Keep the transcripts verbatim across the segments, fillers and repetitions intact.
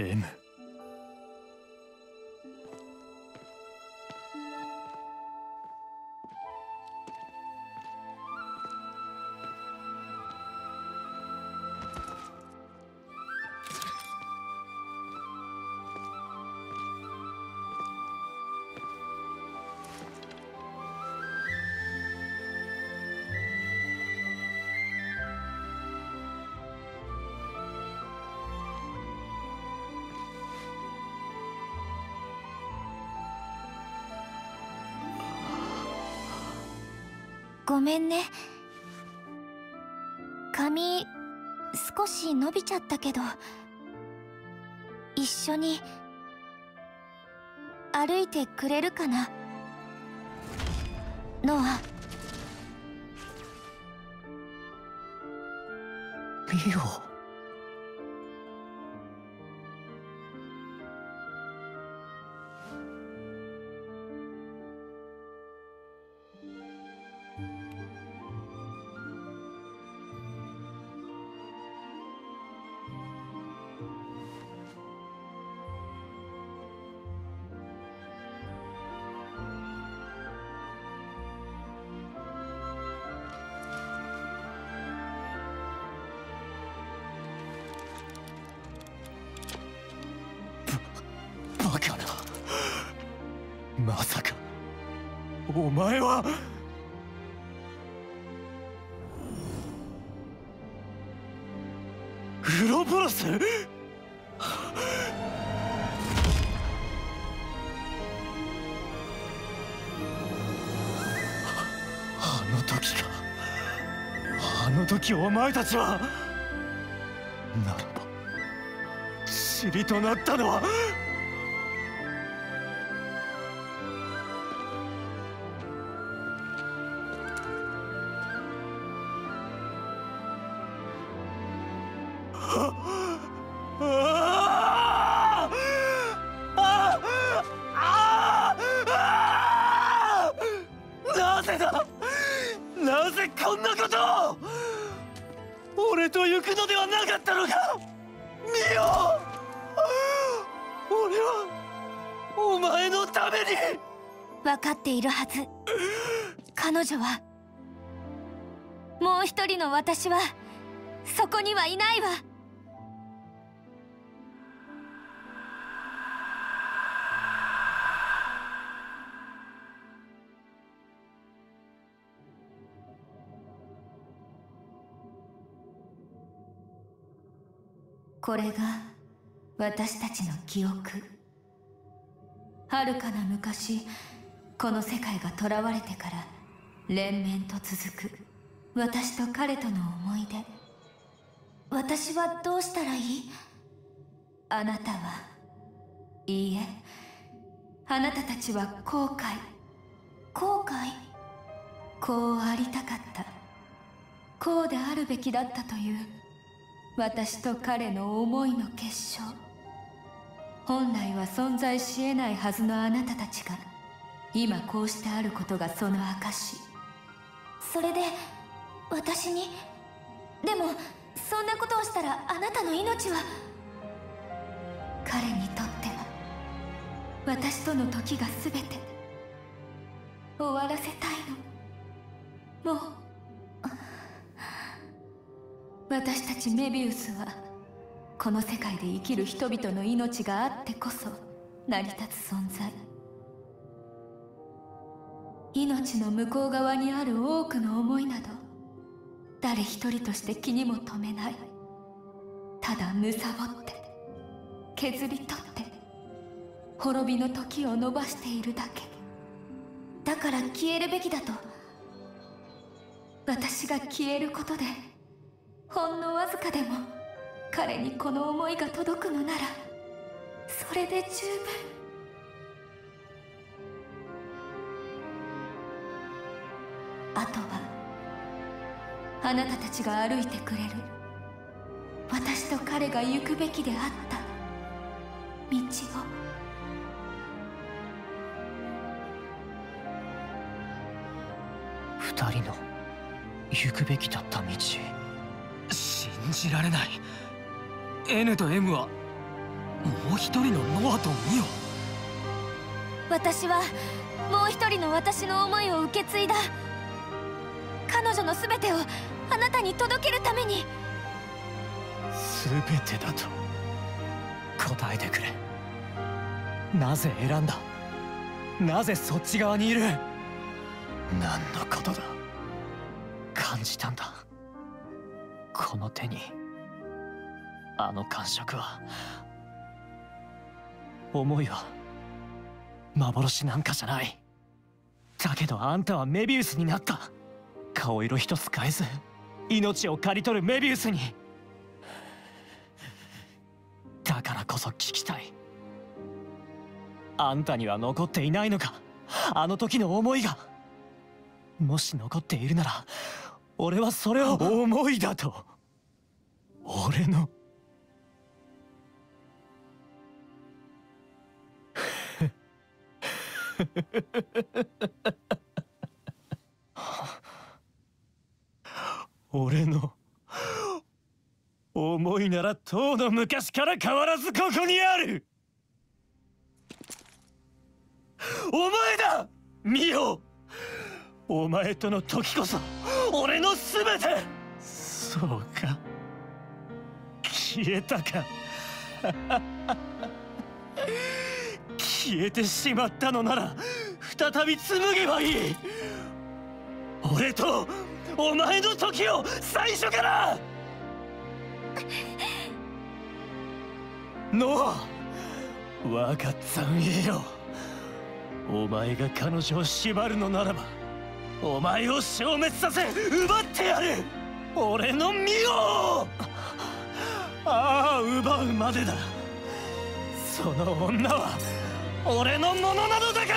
エム。 ごめんね。髪少し伸びちゃったけど、一緒に歩いてくれるかな、ノア。 ミオ。バカな。まさかお前は。ウロボロス。あの時か。あの時お前たちは。ならば塵となったのは。なぜだ、なぜこんなことを。俺と行くのではなかったのか。ミオ、俺はお前のために。 分かっているはず。彼女は、もう一人の私はそこにはいないわ。これが私たちの記憶。遥かな昔、この世界が囚われてから連綿と続く私と彼との思い出。私はどうしたらいい？あなたは、いいえ、あなたたちは後悔。後悔？こうありたかった、こうであるべきだったという私と彼の思いの結晶。本来は存在し得ないはずのあなたたちが今こうしてあることがその証。それで私に。でもそんなことをしたらあなたの命は。彼にとっては私との時が全て終わらせたいの。もう私たちメビウスはこの世界で生きる人々の命があってこそ成り立つ存在。命の向こう側にある多くの思いなど誰一人として気にも留めない。ただ貪って削り取って滅びの時を延ばしているだけ。だから消えるべきだと。私が消えることでほんのわずかでも彼にこの思いが届くのならそれで十分。あとはあなたたちが歩いてくれる私と彼が行くべきであった道を。 二人の行くべきだった道。信じられない。 N と M はもう一人のノアとミオ。 私はもう一人の私の思いを受け継いだ。彼女の全てをあなたに届けるために。 全てだと答えてくれ。なぜ選んだ？なぜそっち側にいる？何のことだ？感じたんだ、この手に。あの感触は、思いは幻なんかじゃない。だけどあんたはメビウスになった。顔色一つ変えず命を刈り取るメビウスに。だからこそ聞きたい。あんたには残っていないのか、あの時の思いが。もし残っているなら、俺はそれを思いだと。俺の俺の思いならとうの昔から変わらずここにある。お前だミオ。お前との時こそ俺の全て。そうか、消えたか。消えてしまったのなら再び紡げばいい。俺とお前の時を最初から。ノア、我が残影よ。お前が彼女を縛るのならば、お前を消滅させ奪ってやる。俺の身を。ああ、奪うまでだ。その女は俺のものなのだから。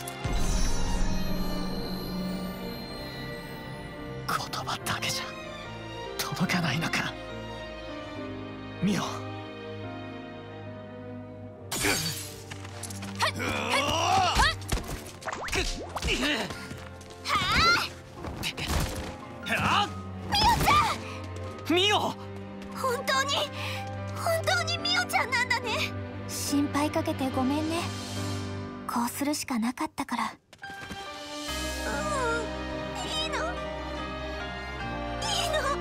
言葉だけじゃ届かないのかミオ。ミオ、 本当に本当にミオちゃんなんだね。心配かけてごめんね。こうするしかなかったから。うん、いいのいいの。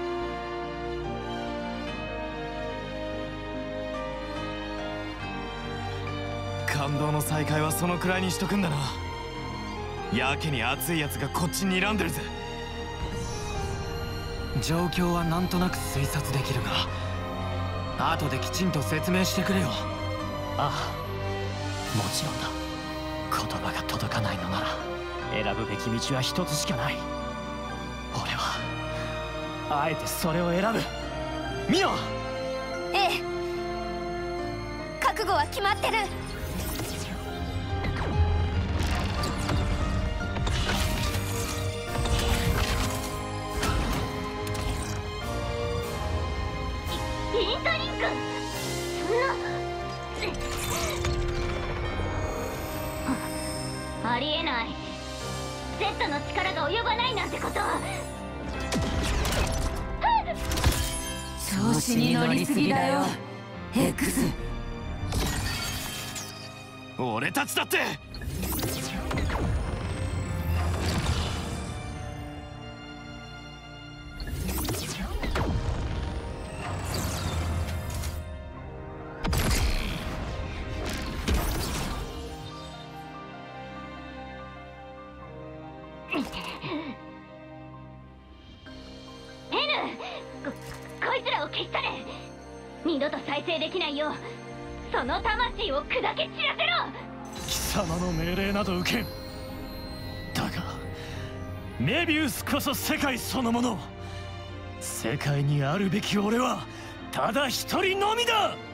感動の再会はそのくらいにしとくんだな。やけに熱いやつがこっちに睨んでるぜ。 状況はなんとなく推察できるが、後できちんと説明してくれよ。ああ、もちろんだ。言葉が届かないのなら選ぶべき道は一つしかない。俺はあえてそれを選ぶ。ミオ。 ええ、覚悟は決まってる。インタリンク、そんな。ありえない。 Z の力が及ばないなんてこと。調子に乗りすぎだよ X。 俺たちだって。 二度と再生できないようその魂を砕け散らせろ。 貴様の命令など受けん。だがメビウスこそ世界そのもの。世界にあるべき俺はただ一人のみだ。